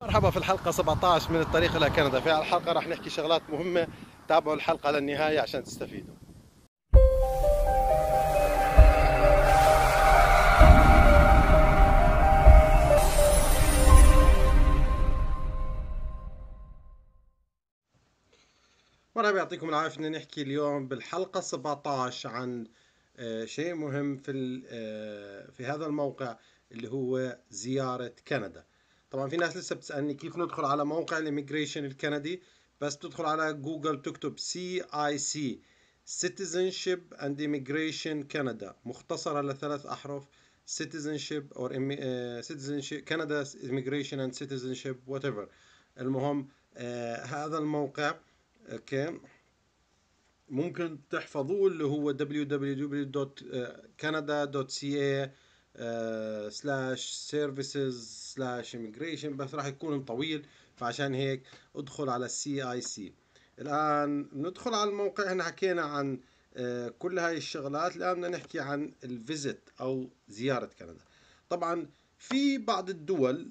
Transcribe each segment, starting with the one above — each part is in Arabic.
مرحبا في الحلقة 17 من الطريق إلى كندا. في الحلقة راح نحكي شغلات مهمة، تابعوا الحلقة للنهاية عشان تستفيدوا. مرحبا، يعطيكم العافية. بدنا نحكي اليوم بالحلقة 17 عن شيء مهم في هذا الموقع اللي هو زيارة كندا. طبعا في ناس لسه بتسألني كيف ندخل على موقع الإميجريشن الكندي. بس بتدخل على جوجل بتكتب CIC Citizenship and Immigration Canada، مختصرة لثلاث أحرف: Citizenship or Citizenship Canada Immigration and Citizenship whatever. المهم هذا الموقع اوكي ممكن تحفظوه، اللي هو www.canada.ca/services/immigration، بس راح يكون طويل، فعشان هيك ادخل على CIC. الآن ندخل على الموقع. احنا حكينا عن كل هاي الشغلات. الآن بدنا نحكي عن الفيزيت أو زيارة كندا. طبعا في بعض الدول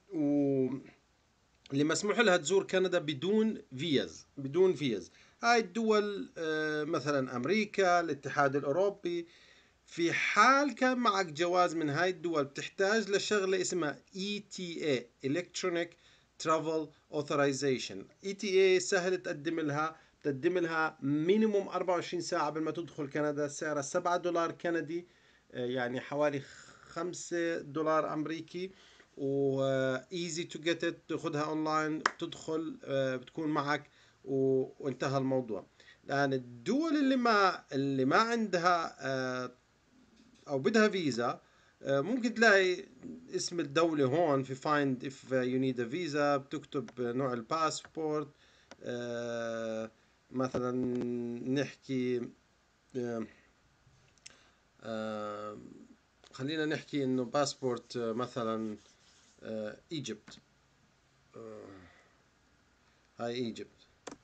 اللي مسموح لها تزور كندا بدون فيز. هاي الدول مثلا أمريكا، الاتحاد الأوروبي. في حال كان معك جواز من هاي الدول بتحتاج لشغلة اسمها ETA Electronic Travel Authorization. ETA سهل تقدم لها مينيموم 24 ساعة قبل ما تدخل كندا. سعرها $7 كندي، يعني حوالي $5 أمريكي، و easy to get it. تاخدها اونلاين، تدخل بتكون معك وانتهى الموضوع. لان الدول اللي ما عندها او بدها فيزا، ممكن تلاقي اسم الدولة هون في find if you need a visa، بتكتب نوع الباسبورت. مثلا نحكي خلينا نحكي انه باسبورت مثلا ايجيبت. هاي ايجيبت.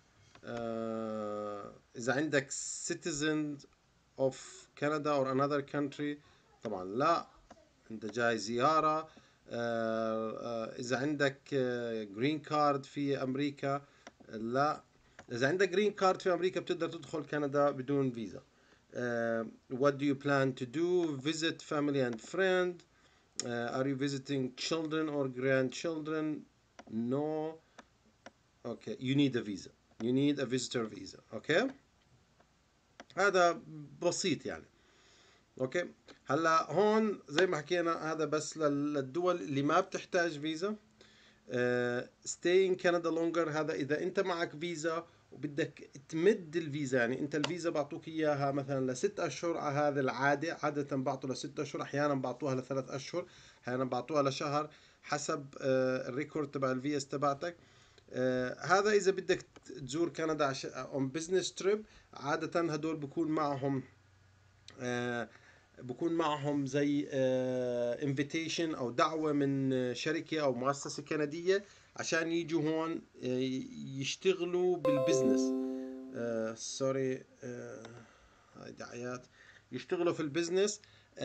اذا عندك citizen of Canada or another country طبعا لا، انت جاي زيارة. اذا عندك جرين كارد في امريكا لا. اذا عندك جرين كارد في امريكا بتقدر تدخل كندا بدون فيزا. what do you plan to do? Visit family and friend. Are you visiting children or grandchildren? No. Okay, you need a visa. You need a visitor visa. Okay. هذا بسيط يعني. اوكي. هلا هون زي ما حكينا هذا بس للدول اللي ما بتحتاج فيزا. stay in Canada longer، هذا اذا انت معك فيزا وبدك تمد الفيزا. يعني انت الفيزا بعطوك اياها مثلا لست اشهر، على هذا العاده، عاده بعطوا لست اشهر، احيانا بعطوها لثلاث اشهر، احيانا بعطوها لشهر، حسب الريكورد تبع الفي اس تبعتك. هذا اذا بدك تزور كندا اون بزنس تريب. عاده هدول بكون معهم زي انفيتيشن او دعوه من شركه او مؤسسه كنديه عشان يجوا هون يشتغلوا بالبزنس. سوري، هاي دعايات. يشتغلوا في البزنس.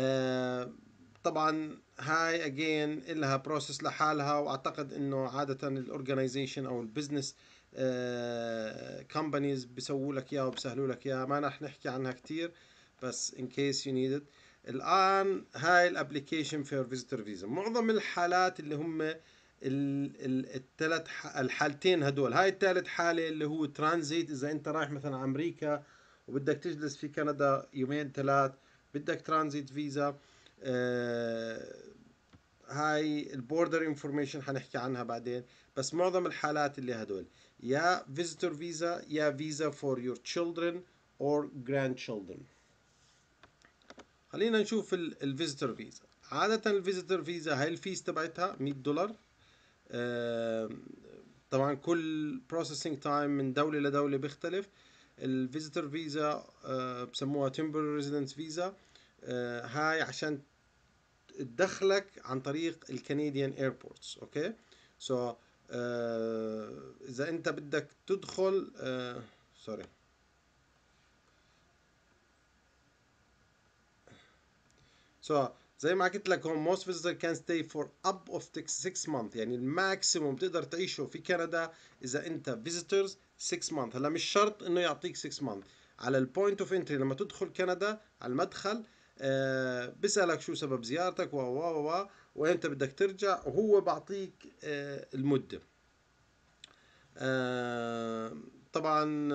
طبعا هاي اجين لها بروسس لحالها، واعتقد انه عاده الاورجنايزيشن او البزنس كومبانيز بيسووا لك اياها وبسهلوا لك اياها. ما رح نحكي عنها كتير، بس in case you need it. الآن هاي الابليكيشن فور فيزيتور فيزا. معظم الحالات اللي هم الثلاث الحالتين هدول. هاي الثالث حالة اللي هو ترانزيت. إذا أنت رايح مثلا أمريكا وبدك تجلس في كندا يومين ثلاث، بدك ترانزيت فيزا. هاي البوردر انفورميشن حنحكي عنها بعدين. بس معظم الحالات اللي هدول يا فيزيتور فيزا يا فيزا فور يور children or grandchildren. خلينا نشوف الفيزيتور فيزا. عادة الفيزيتور فيزا هاي الفيس تبعتها $100. طبعا كل بروسيسنج تايم من دولة لدولة بيختلف. الفيزيتور فيزا بسموها temporary residence فيزا. هاي عشان تدخلك عن طريق الكنديان ايربورتس. اوكي. سو اذا انت بدك تدخل سوري. زي ما قلت لك هون most visitor can stay for up of 6 months، يعني الماكسيموم تقدر تعيشه في كندا اذا انت visitors 6 months. هلا مش شرط انه يعطيك 6 months. على البوينت اوف انتري لما تدخل كندا على المدخل بيسألك شو سبب زيارتك وامتى بدك ترجع، وهو بعطيك المدة. آه طبعا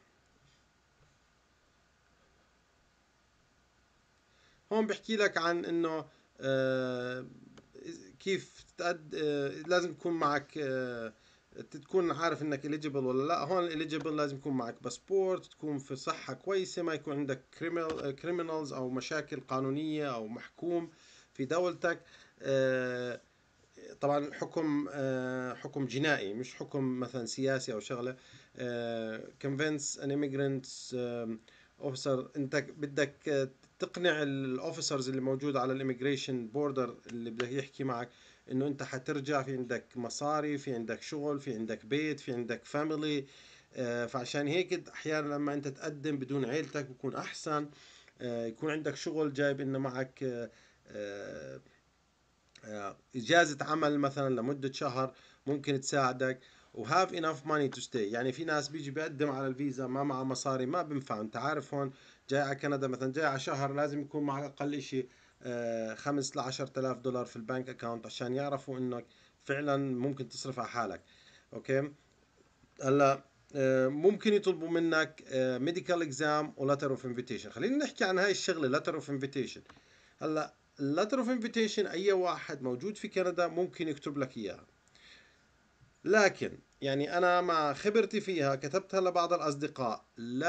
هون بحكي لك عن انه آه، كيف لازم يكون معك تكون عارف انك eligible ولا لا. هون eligible لازم يكون معك باسبورت، تكون في صحة كويسة، ما يكون عندك criminals او مشاكل قانونية او محكوم في دولتك. آه، طبعا حكم حكم جنائي، مش حكم مثلا سياسي او شغله. convince an immigrant officer، انت بدك تقنع الاوفيسرز اللي موجود على الاميجريشن بوردر اللي بدك يحكي معك انه انت حترجع، في عندك مصاري، في عندك شغل، في عندك بيت، في عندك فاميلي. فعشان هيك احيانا لما انت تقدم بدون عيلتك بكون احسن. يكون عندك شغل جايب انه معك آه، إجازة عمل مثلا لمدة شهر ممكن تساعدك. وهاف enough money to stay. يعني في ناس بيجي بيقدم على الفيزا ما معه مصاري، ما بنفع. انت عارف هون جاي على كندا مثلا، جاي على شهر، لازم يكون معك اقل اشي 5 ل10 آلاف دولار في البنك اكاونت عشان يعرفوا انك فعلا ممكن تصرف على حالك. اوكي. هلا ممكن يطلبوا منك ميديكال اكزام ولتر اوف انفيتيشن. خلينا نحكي عن هاي الشغله، لتر اوف انفيتيشن. هلا اللتر اوف انفيتيشن اي واحد موجود في كندا ممكن يكتب لك اياها، لكن يعني انا مع خبرتي فيها كتبتها لبعض الاصدقاء،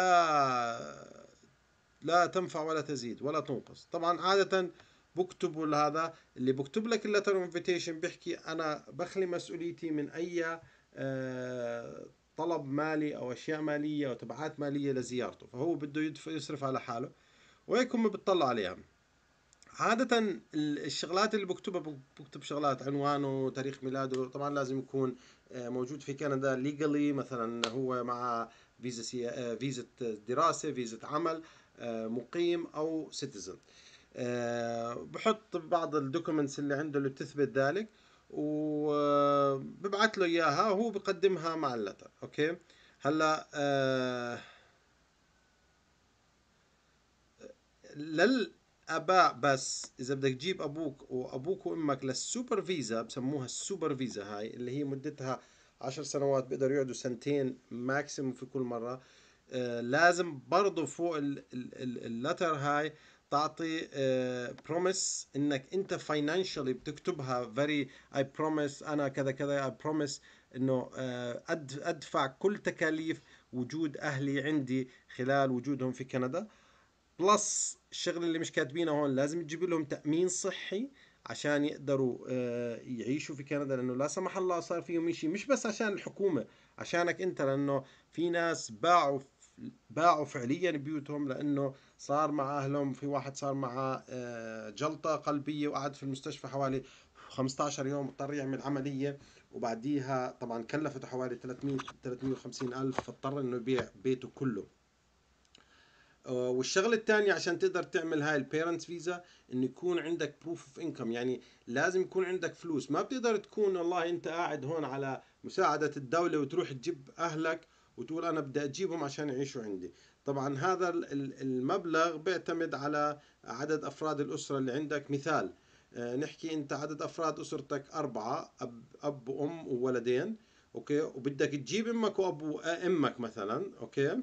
لا تنفع ولا تزيد ولا تنقص. طبعا عادة بكتبوا هذا اللي بكتب لك اللتر اوف انفيتيشن، بيحكي انا بخلي مسؤوليتي من اي طلب مالي او اشياء ماليه او تبعات ماليه لزيارته، فهو بده يصرف على حاله وهيك هم بتطلع عليها. عادة الشغلات اللي بكتبها بكتب شغلات عنوانه، تاريخ ميلاده، طبعا لازم يكون موجود في كندا ليجالي، مثلا هو مع فيزا دراسة، فيزا عمل، مقيم او سيتيزن. بحط بعض الدوكيومنتس اللي عنده اللي بتثبت ذلك، وببعث له اياها وهو بقدمها مع اللتر. اوكي. هلا للاباء بس، اذا بدك تجيب ابوك وابوك وامك للسوبر فيزا، بسموها السوبر فيزا، هاي اللي هي مدتها 10 سنوات، بيقدروا يقعدوا سنتين ماكسيموم في كل مرة. لازم برضو فوق اللتر هاي تعطي بروميس انك انت فاينانشالي بتكتبها very I promise انا كذا كذا I promise انه ادفع كل تكاليف وجود اهلي عندي خلال وجودهم في كندا. بلس الشغل اللي مش كاتبينه هون، لازم تجيب لهم تأمين صحي عشان يقدروا يعيشوا في كندا، لانه لا سمح الله صار فيهم شيء، مش بس عشان الحكومة، عشانك انت، لانه في ناس باعوا فعليا بيوتهم لانه صار مع اهلهم. في واحد صار معه جلطة قلبية وقعد في المستشفى حوالي 15 يوم، اضطر يعمل عملية، وبعديها طبعا كلفته حوالي 350 ألف، فاضطر انه يبيع بيته كله. والشغله الثانيه عشان تقدر تعمل هاي البيرنتس فيزا، انه يكون عندك بروف اوف انكم، يعني لازم يكون عندك فلوس. ما بتقدر تكون والله انت قاعد هون على مساعده الدوله وتروح تجيب اهلك وتقول انا بدي اجيبهم عشان يعيشوا عندي. طبعا هذا المبلغ بيعتمد على عدد افراد الاسره اللي عندك. مثال نحكي انت عدد افراد اسرتك 4، اب وام وولدين، اوكي، وبدك تجيب امك وابو امك مثلا، اوكي،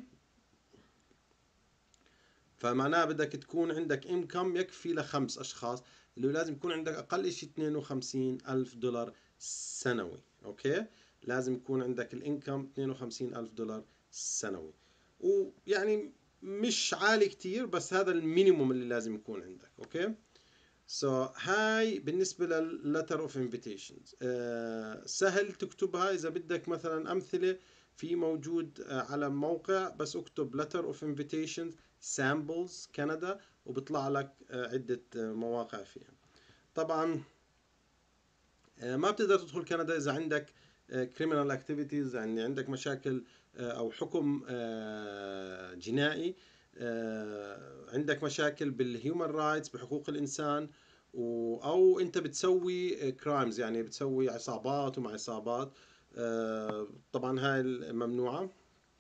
فمعناها بدك تكون عندك انكم يكفي ل5 أشخاص، اللي لازم يكون عندك أقل شيء 52 ألف دولار سنوي. أوكي. لازم يكون عندك الانكم 52 ألف دولار سنوي، ويعني مش عالي كتير، بس هذا المينيموم اللي لازم يكون عندك. أوكي. هاي بالنسبة للletter of invitations. سهل تكتبها. إذا بدك مثلا أمثلة، في موجود على موقع، بس اكتب letter of invitations samples كندا وبيطلع لك عدة مواقع فيها. طبعا ما بتقدر تدخل كندا إذا عندك criminal activities، يعني عندك مشاكل أو حكم جنائي، عندك مشاكل بالهيومن رايتس، بحقوق الإنسان، او انت بتسوي كرايمز، يعني بتسوي عصابات ومع عصابات. طبعا هاي ممنوعة.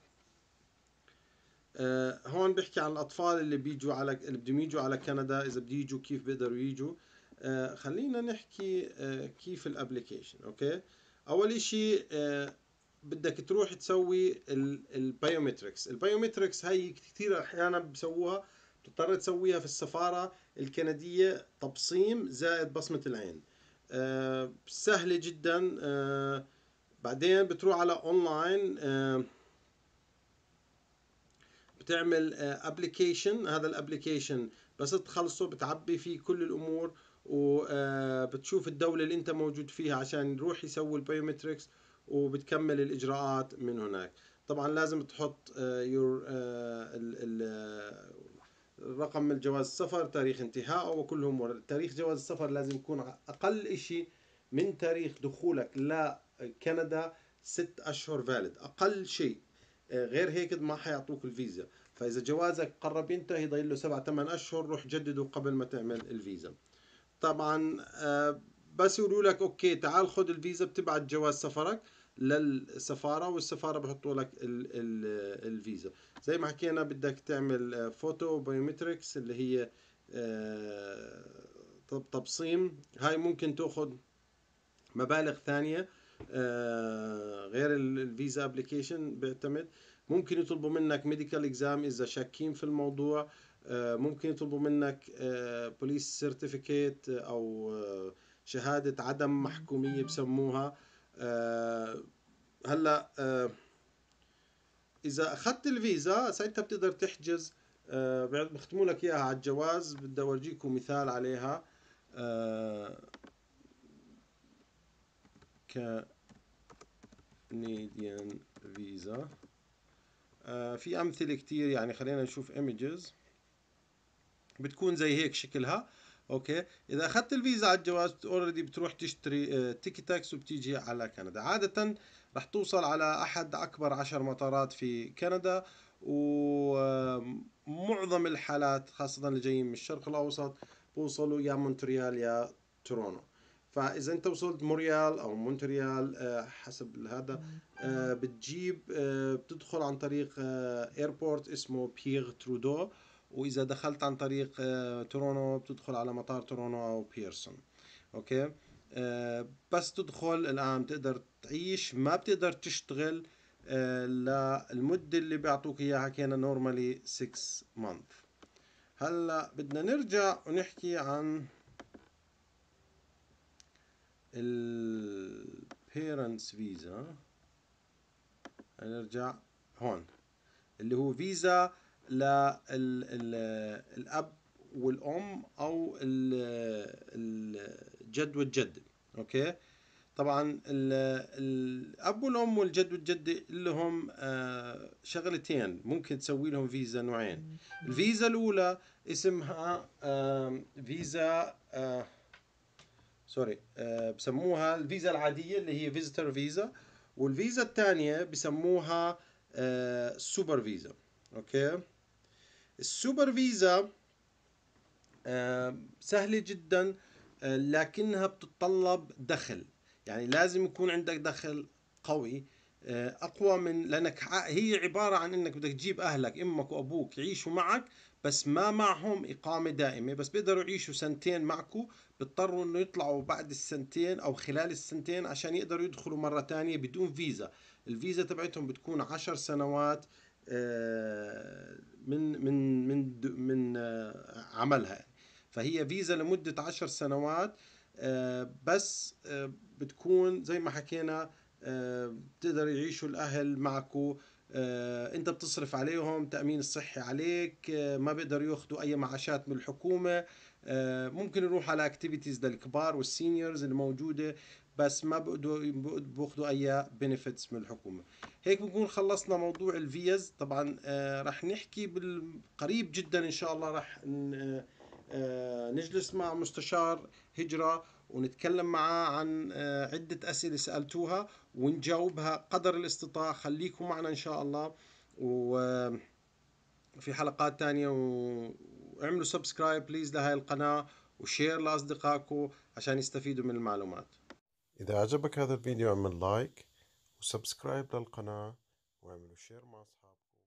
هون بيحكي عن الأطفال اللي بيجوا على اللي بدهم يجوا على كندا، إذا بده يجوا كيف بيقدروا يجوا. خلينا نحكي كيف الابليكيشن. أوكي، أول إشي بدك تروح تسوي البايومتريكس. البايومتريكس هاي كثير أحيانا بسووها، بتضطر تسويها في السفارة الكندية، تبصيم زائد بصمة العين. سهلة جدا. بعدين بتروح على اونلاين، بتعمل ابلكيشن. هذا الابلكيشن بس تخلصه بتعبي فيه كل الامور، وبتشوف الدولة اللي انت موجود فيها عشان يروح يسوي البايومتريكس، وبتكمل الاجراءات من هناك. طبعا لازم تحط يور رقم الجواز السفر، تاريخ انتهائه، وكلهم تاريخ جواز السفر لازم يكون اقل اشي من تاريخ دخولك لكندا 6 اشهر فالid، اقل شيء. غير هيك ما حيعطوك الفيزا. فاذا جوازك قرب ينتهي ضايل له 7 8 اشهر، روح جدده قبل ما تعمل الفيزا. طبعا بس يقولوا لك اوكي تعال خذ الفيزا، بتبعت جواز سفرك للسفارة، والسفارة بحطوا لك الفيزا. زي ما حكينا بدك تعمل فوتو بايومتريكس اللي هي تبصيم. هاي ممكن تاخذ مبالغ ثانية غير الفيزا ابلكيشن بيعتمد. ممكن يطلبوا منك ميديكال اكزام اذا شاكين في الموضوع. ممكن يطلبوا منك بوليس سيرتيفيكيت، او شهادة عدم محكومية بسموها. هلا اذا اخذت الفيزا ساعتها بتقدر تحجز. بختموا لك اياها على الجواز. بدي اورجيكم مثال عليها. كنديان فيزا. في امثله كتير، يعني خلينا نشوف ايمجز بتكون زي هيك شكلها. اوكي، اذا اخذت الفيزا على الجواز اوريدي بتروح تشتري تيكتكس وبتيجي على كندا. عاده رح توصل على احد اكبر 10 مطارات في كندا، ومعظم الحالات خاصه اللي جايين من الشرق الاوسط بوصلوا يا مونتريال يا تورونو. فاذا انت وصلت مونريال او مونتريال حسب هذا، بتجيب بتدخل عن طريق ايربورت اسمه بيير ترودو. واذا دخلت عن طريق تورونو بتدخل على مطار تورونو او بيرسون. اوكي، بس تدخل الان بتقدر تعيش، ما بتقدر تشتغل للمدة اللي بيعطوك اياها. حكينا نورمالي 6 months. هلا بدنا نرجع ونحكي عن البيرنتس فيزا. نرجع هون اللي هو فيزا للأب والأم أو الجد والجدة. أوكي، طبعا الأب والأم والجد والجدة لهم شغلتين ممكن تسوي لهم فيزا نوعين. الفيزا الأولى اسمها فيزا سوري بسموها الفيزا العادية اللي هي فيزيتر فيزا، والفيزا الثانية بسموها سوبر فيزا. اوكي، السوبر فيزا سهلة جدا، لكنها بتتطلب دخل. يعني لازم يكون عندك دخل قوي، اقوى من، لانك هي عبارة عن انك بدك تجيب اهلك امك وابوك يعيشوا معك، بس ما معهم اقامة دائمة، بس بيقدروا يعيشوا سنتين معكم. بيضطروا انه يطلعوا بعد السنتين او خلال السنتين عشان يقدروا يدخلوا مرة تانية بدون فيزا. الفيزا تبعتهم بتكون 10 سنوات من عملها. فهي فيزا لمدة 10 سنوات. بس بتكون زي ما حكينا، بتقدر يعيشوا الأهل معكو. انت بتصرف عليهم، تأمين الصحي عليك، ما بيقدروا ياخذوا اي معاشات من الحكومة. ممكن يروح على اكتيفيتيز للكبار والسينيورز الموجودة، بس ما بياخذوا اي بنفيتس من الحكومة. هيك بنكون خلصنا موضوع الفيز. طبعا رح نحكي بالقريب جدا ان شاء الله، رح نجلس مع مستشار هجرة ونتكلم معاه عن عدة أسئلة سألتوها ونجاوبها قدر الاستطاعة. خليكم معنا إن شاء الله، وفي حلقات تانية. واعملوا سبسكرايب بليز لهاي القناة، وشير لأصدقائكم عشان يستفيدوا من المعلومات. إذا عجبك هذا الفيديو اعمل لايك وسبسكرايب للقناة واعملوا شير مع أصحابكم.